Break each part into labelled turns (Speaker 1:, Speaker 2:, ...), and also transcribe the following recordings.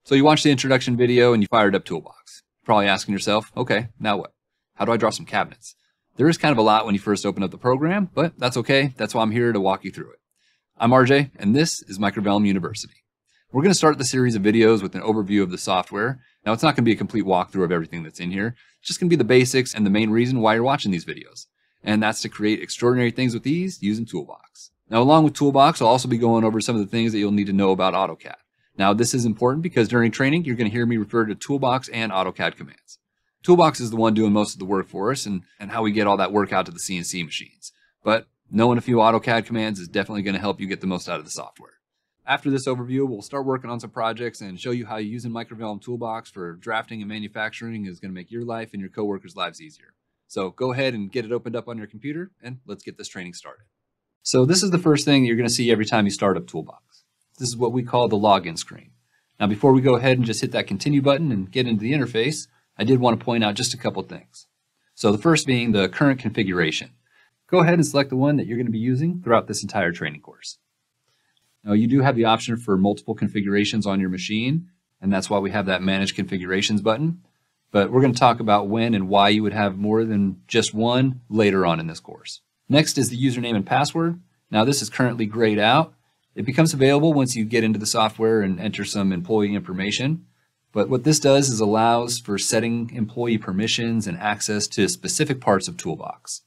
Speaker 1: So you watched the introduction video and you fired up Toolbox. You're probably asking yourself, okay, now what? How do I draw some cabinets? There is kind of a lot when you first open up the program, but that's okay. That's why I'm here to walk you through it. I'm RJ, and this is Microvellum University. We're going to start the series of videos with an overview of the software. Now, it's not going to be a complete walkthrough of everything that's in here. It's just going to be the basics and the main reason why you're watching these videos. And that's to create extraordinary things with ease using Toolbox. Now, along with Toolbox, I'll also be going over some of the things that you'll need to know about AutoCAD. Now, this is important because during training, you're going to hear me refer to Toolbox and AutoCAD commands. Toolbox is the one doing most of the work for us and how we get all that work out to the CNC machines. But knowing a few AutoCAD commands is definitely going to help you get the most out of the software. After this overview, we'll start working on some projects and show you how using Microvellum Toolbox for drafting and manufacturing is going to make your life and your coworkers' lives easier. So go ahead and get it opened up on your computer and let's get this training started. So this is the first thing that you're going to see every time you start up Toolbox. This is what we call the login screen. Now before we go ahead and just hit that continue button and get into the interface, I did want to point out just a couple things. So the first being the current configuration. Go ahead and select the one that you're going to be using throughout this entire training course. Now you do have the option for multiple configurations on your machine, and that's why we have that Manage Configurations button. But we're going to talk about when and why you would have more than just one later on in this course. Next is the username and password. Now this is currently grayed out. It becomes available once you get into the software and enter some employee information. But what this does is allows for setting employee permissions and access to specific parts of Toolbox.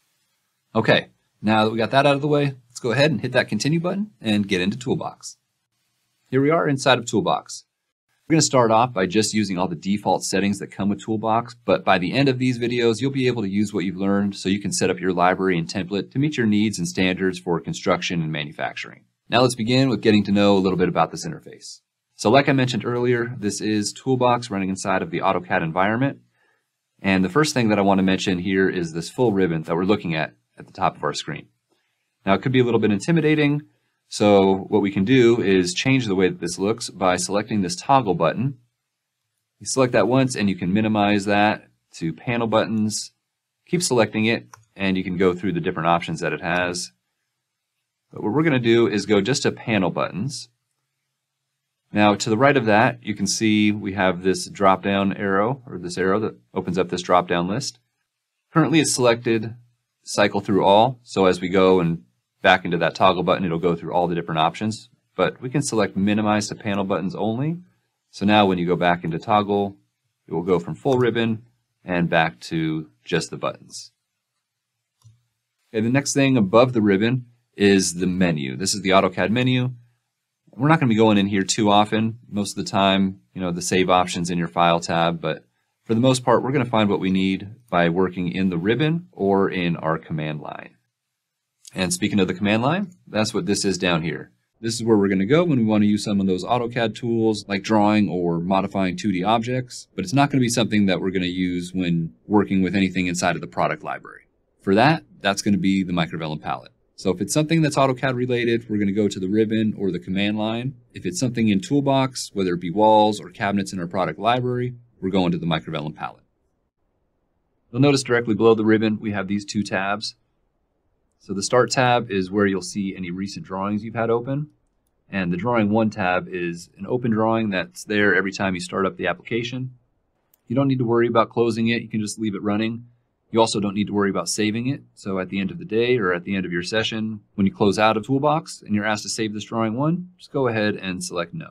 Speaker 1: Okay, now that we got that out of the way, let's go ahead and hit that continue button and get into Toolbox. Here we are inside of Toolbox. We're going to start off by just using all the default settings that come with Toolbox, but by the end of these videos, you'll be able to use what you've learned so you can set up your library and template to meet your needs and standards for construction and manufacturing. Now let's begin with getting to know a little bit about this interface. So like I mentioned earlier, this is Toolbox running inside of the AutoCAD environment. And the first thing that I want to mention here is this full ribbon that we're looking at the top of our screen. Now it could be a little bit intimidating, so what we can do is change the way that this looks by selecting this toggle button. You select that once and you can minimize that to panel buttons. Keep selecting it and you can go through the different options that it has. But what we're going to do is go just to panel buttons. Now to the right of that, you can see we have this drop-down arrow, or this arrow that opens up this drop-down list. Currently it's selected cycle through all, so as we go and back into that toggle button, it'll go through all the different options. But we can select minimize to panel buttons only. So now when you go back into toggle, it will go from full ribbon and back to just the buttons. Okay, the next thing above the ribbon is the menu. This is the AutoCAD menu. We're not going to be going in here too often. Most of the time, the save options in your file tab, but for the most part, we're going to find what we need by working in the ribbon or in our command line. And speaking of the command line, that's what this is down here. This is where we're going to go when we want to use some of those AutoCAD tools like drawing or modifying 2D objects, but it's not going to be something that we're going to use when working with anything inside of the product library. For that, that's going to be the Microvellum palette. So if it's something that's AutoCAD related, we're going to go to the ribbon or the command line. If it's something in Toolbox, whether it be walls or cabinets in our product library, we're going to the Microvellum palette. You'll notice directly below the ribbon, we have these two tabs. So the Start tab is where you'll see any recent drawings you've had open. And the Drawing 1 tab is an open drawing that's there every time you start up the application. You don't need to worry about closing it. You can just leave it running. You also don't need to worry about saving it. So at the end of the day or at the end of your session, when you close out of Toolbox and you're asked to save this Drawing 1, just go ahead and select No.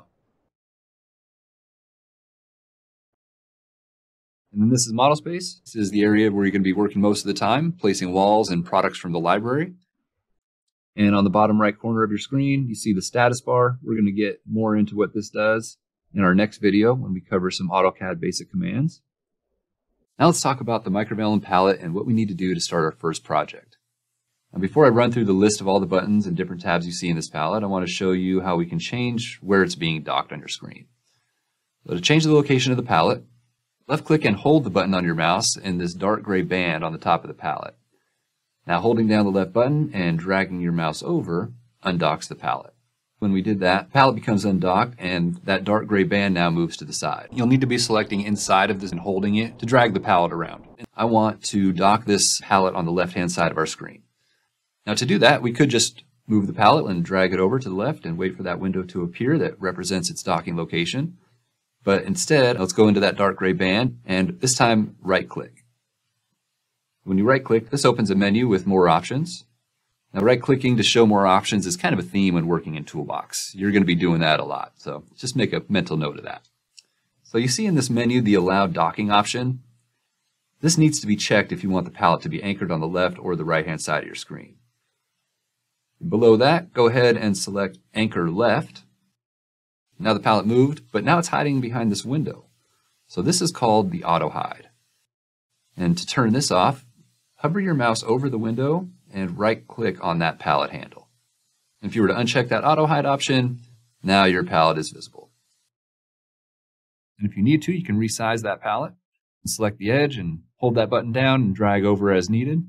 Speaker 1: And then this is Model Space. This is the area where you're going to be working most of the time, placing walls and products from the library. And on the bottom right corner of your screen, you see the status bar. We're going to get more into what this does in our next video when we cover some AutoCAD basic commands. Now let's talk about the Microvellum palette and what we need to do to start our first project. Now before I run through the list of all the buttons and different tabs you see in this palette, I want to show you how we can change where it's being docked on your screen. So to change the location of the palette, left-click and hold the button on your mouse in this dark gray band on the top of the palette. Now holding down the left button and dragging your mouse over undocks the palette. When we did that, the palette becomes undocked and that dark gray band now moves to the side. You'll need to be selecting inside of this and holding it to drag the palette around. I want to dock this palette on the left-hand side of our screen. Now to do that, we could just move the palette and drag it over to the left and wait for that window to appear that represents its docking location. But instead, let's go into that dark gray band and this time right-click. When you right-click, this opens a menu with more options. Now, right-clicking to show more options is kind of a theme when working in Toolbox. You're going to be doing that a lot, so just make a mental note of that. So you see in this menu the Allow Docking option. This needs to be checked if you want the palette to be anchored on the left or the right-hand side of your screen. Below that, go ahead and select Anchor Left. Now the palette moved, but now it's hiding behind this window. So this is called the Auto Hide. And to turn this off, hover your mouse over the window and right-click on that palette handle. If you were to uncheck that Auto Hide option, now your palette is visible. And if you need to, you can resize that palette and select the edge and hold that button down and drag over as needed.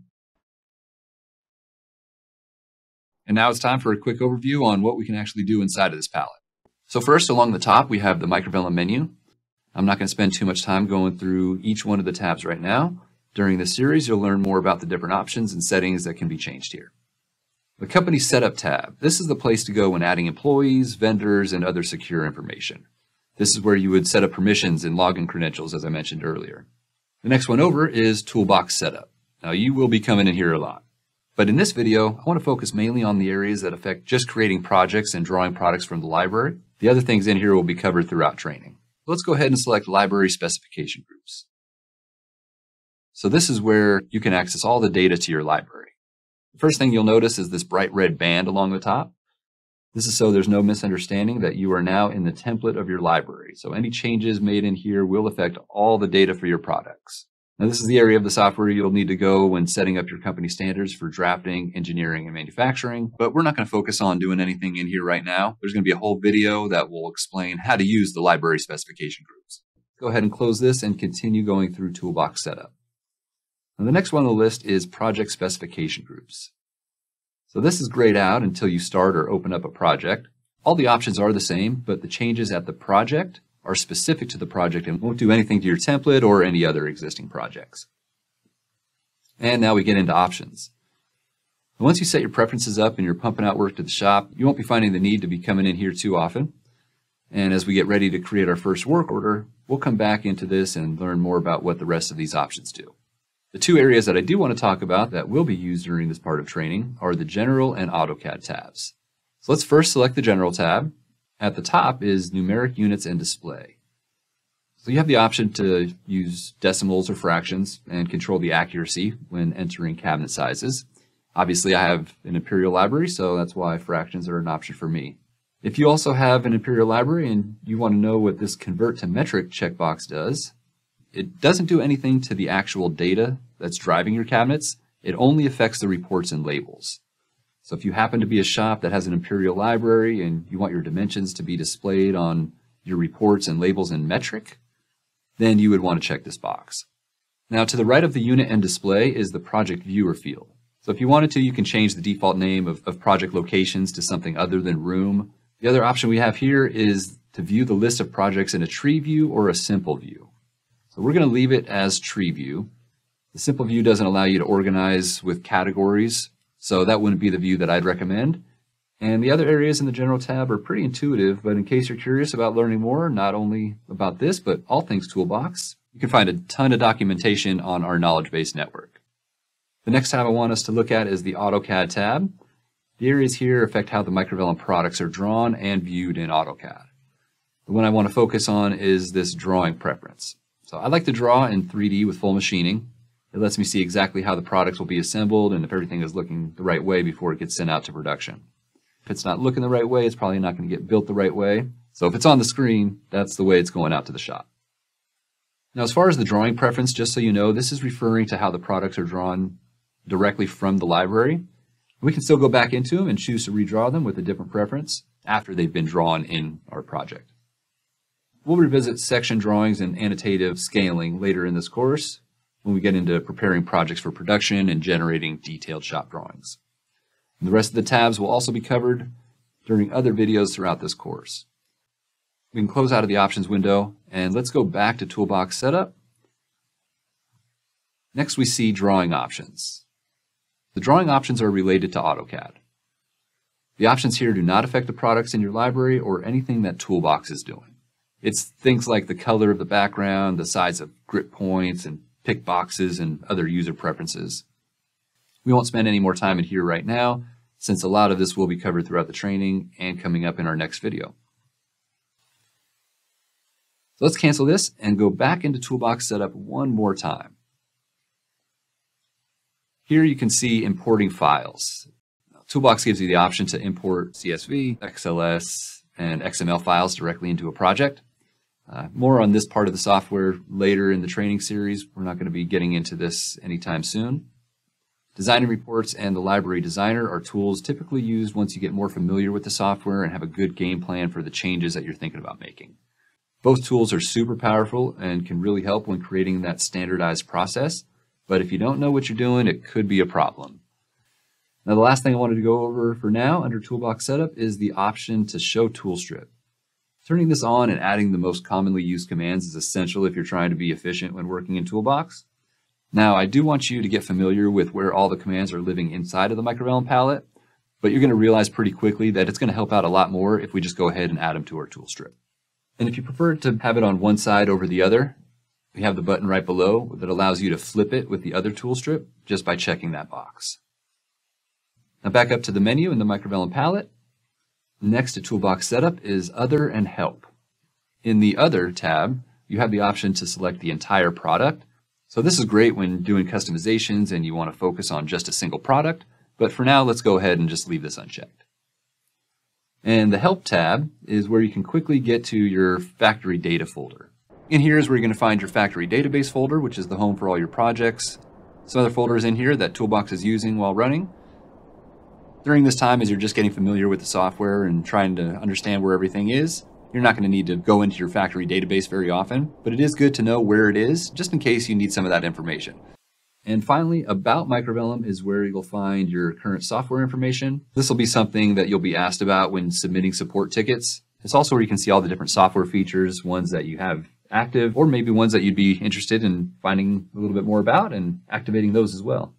Speaker 1: And now it's time for a quick overview on what we can actually do inside of this palette. So first, along the top, we have the Microvellum menu. I'm not going to spend too much time going through each one of the tabs right now. During this series, you'll learn more about the different options and settings that can be changed here. The Company Setup tab. This is the place to go when adding employees, vendors, and other secure information. This is where you would set up permissions and login credentials, as I mentioned earlier. The next one over is Toolbox Setup. Now, you will be coming in here a lot. But in this video, I want to focus mainly on the areas that affect just creating projects and drawing products from the library. The other things in here will be covered throughout training. Let's go ahead and select Library Specification Groups. So this is where you can access all the data to your library. The first thing you'll notice is this bright red band along the top. This is so there's no misunderstanding that you are now in the template of your library. So any changes made in here will affect all the data for your products. Now, this is the area of the software you'll need to go when setting up your company standards for drafting, engineering, and manufacturing, but we're not going to focus on doing anything in here right now. There's going to be a whole video that will explain how to use the library specification groups. Go ahead and close this and continue going through Toolbox Setup. And the next one on the list is Project Specification Groups. So this is grayed out until you start or open up a project. All the options are the same, but the changes at the project are specific to the project and won't do anything to your template or any other existing projects. And now we get into options. And once you set your preferences up and you're pumping out work to the shop, you won't be finding the need to be coming in here too often. And as we get ready to create our first work order, we'll come back into this and learn more about what the rest of these options do. The two areas that I do want to talk about that will be used during this part of training are the General and AutoCAD tabs. So let's first select the General tab. At the top is Numeric Units and Display. So you have the option to use decimals or fractions and control the accuracy when entering cabinet sizes. Obviously, I have an Imperial library, so that's why fractions are an option for me. If you also have an Imperial library and you want to know what this Convert to Metric checkbox does, it doesn't do anything to the actual data that's driving your cabinets. It only affects the reports and labels. So if you happen to be a shop that has an Imperial library and you want your dimensions to be displayed on your reports and labels in metric, then you would want to check this box. Now, to the right of the unit and display is the project viewer field. So if you wanted to, you can change the default name of project locations to something other than room. The other option we have here is to view the list of projects in a tree view or a simple view. So we're going to leave it as tree view. The simple view doesn't allow you to organize with categories, so that wouldn't be the view that I'd recommend. And the other areas in the General tab are pretty intuitive, but in case you're curious about learning more, not only about this, but all things Toolbox, you can find a ton of documentation on our knowledge base network. The next tab I want us to look at is the AutoCAD tab. The areas here affect how the Microvellum products are drawn and viewed in AutoCAD. The one I want to focus on is this drawing preference. So I like to draw in 3D with full machining. It lets me see exactly how the products will be assembled and if everything is looking the right way before it gets sent out to production. If it's not looking the right way, it's probably not going to get built the right way. So if it's on the screen, that's the way it's going out to the shop. Now, as far as the drawing preference, just so you know, this is referring to how the products are drawn directly from the library. We can still go back into them and choose to redraw them with a different preference after they've been drawn in our project. We'll revisit section drawings and annotative scaling later in this course when we get into preparing projects for production and generating detailed shop drawings. And the rest of the tabs will also be covered during other videos throughout this course. We can close out of the options window and let's go back to Toolbox Setup. Next we see drawing options. The drawing options are related to AutoCAD. The options here do not affect the products in your library or anything that Toolbox is doing. It's things like the color of the background, the size of grip points, and pick boxes, and other user preferences. We won't spend any more time in here right now, since a lot of this will be covered throughout the training and coming up in our next video. So let's cancel this and go back into Toolbox Setup one more time. Here you can see importing files. Toolbox gives you the option to import CSV, XLS, and XML files directly into a project. More on this part of the software later in the training series. We're not going to be getting into this anytime soon. Designing reports and the library designer are tools typically used once you get more familiar with the software and have a good game plan for the changes that you're thinking about making. Both tools are super powerful and can really help when creating that standardized process, but if you don't know what you're doing, it could be a problem. Now, the last thing I wanted to go over for now under Toolbox Setup is the option to show tool strip. Turning this on and adding the most commonly used commands is essential if you're trying to be efficient when working in Toolbox. Now, I do want you to get familiar with where all the commands are living inside of the Microvellum palette, but you're going to realize pretty quickly that it's going to help out a lot more if we just go ahead and add them to our tool strip. And if you prefer to have it on one side over the other, we have the button right below that allows you to flip it with the other tool strip just by checking that box. Now back up to the menu in the Microvellum palette. Next to Toolbox Setup is Other and Help. In the Other tab, you have the option to select the entire product. So this is great when doing customizations and you want to focus on just a single product, but for now, let's go ahead and just leave this unchecked. And the Help tab is where you can quickly get to your factory data folder. In here is where you're going to find your factory database folder, which is the home for all your projects. Some other folders in here that Toolbox is using while running. During this time, as you're just getting familiar with the software and trying to understand where everything is, you're not going to need to go into your factory database very often, but it is good to know where it is, just in case you need some of that information. And finally, About Microvellum is where you'll find your current software information. This will be something that you'll be asked about when submitting support tickets. It's also where you can see all the different software features, ones that you have active, or maybe ones that you'd be interested in finding a little bit more about and activating those as well.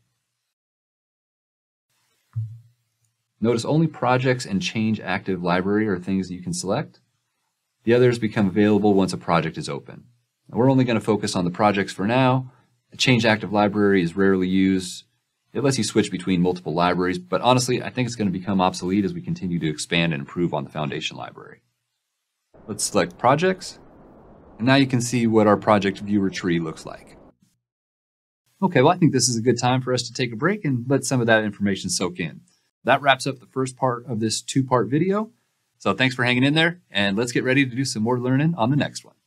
Speaker 1: Notice only projects and change active library are things that you can select. The others become available once a project is open. Now, we're only going to focus on the projects for now. The change active library is rarely used. It lets you switch between multiple libraries, but honestly, I think it's going to become obsolete as we continue to expand and improve on the foundation library. Let's select projects, and now you can see what our project viewer tree looks like. Okay, well, I think this is a good time for us to take a break and let some of that information soak in. That wraps up the first part of this two-part video. So thanks for hanging in there, and let's get ready to do some more learning on the next one.